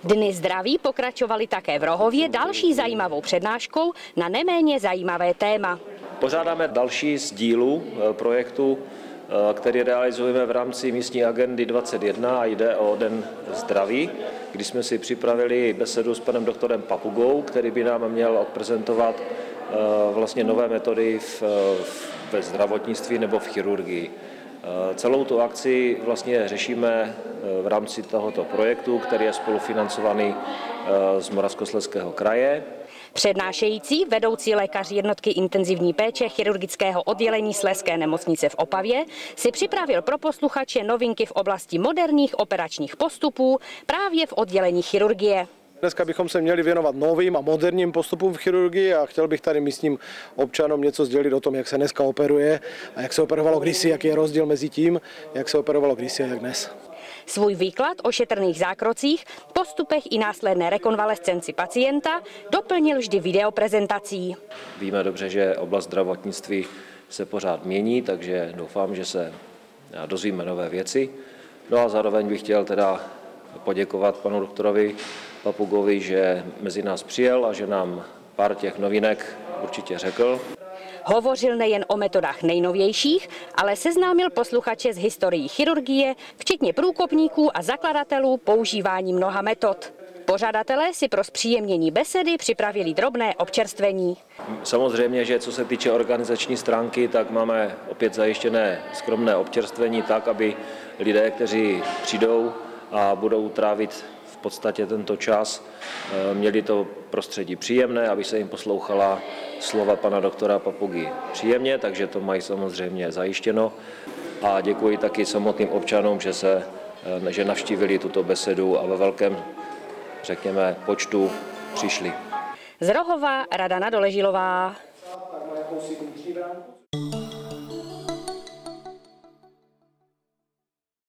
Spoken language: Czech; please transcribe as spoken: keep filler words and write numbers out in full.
Dny zdraví pokračovaly také v Rohově další zajímavou přednáškou na neméně zajímavé téma. Pořádáme další z dílů projektu, který realizujeme v rámci místní agendy dvacet jedna a jde o Den zdraví, kdy jsme si připravili besedu s panem doktorem Papugou, který by nám měl odprezentovat vlastně nové metody v, ve zdravotnictví nebo v chirurgii. Celou tu akci vlastně řešíme v rámci tohoto projektu, který je spolufinancovaný z Moravskoslezského kraje. Přednášející vedoucí lékař jednotky intenzivní péče chirurgického oddělení Slezské nemocnice v Opavě si připravil pro posluchače novinky v oblasti moderních operačních postupů právě v oddělení chirurgie. Dneska bychom se měli věnovat novým a moderním postupům v chirurgii a chtěl bych tady místním občanům něco sdělit o tom, jak se dneska operuje a jak se operovalo kdysi, jaký je rozdíl mezi tím, jak se operovalo kdysi a jak dnes. Svůj výklad o šetrných zákrocích, postupech i následné rekonvalescenci pacienta doplnil vždy videoprezentací. Víme dobře, že oblast zdravotnictví se pořád mění, takže doufám, že se dozvíme nové věci. No a zároveň bych chtěl teda poděkovat panu doktorovi Papugovi, že mezi nás přijel a že nám pár těch novinek určitě řekl. Hovořil nejen o metodách nejnovějších, ale seznámil posluchače s historií chirurgie, včetně průkopníků a zakladatelů používání mnoha metod. Pořadatelé si pro zpříjemnění besedy připravili drobné občerstvení. Samozřejmě, že co se týče organizační stránky, tak máme opět zajištěné skromné občerstvení tak, aby lidé, kteří přijdou a budou trávit v podstatě tento čas, měli to prostředí příjemné, aby se jim poslouchala slova pana doktora Papugy příjemně, takže to mají samozřejmě zajištěno. A děkuji taky samotným občanům, že, se, že navštívili tuto besedu a ve velkém, řekněme, počtu přišli. Z Rohova Radana Doležilová.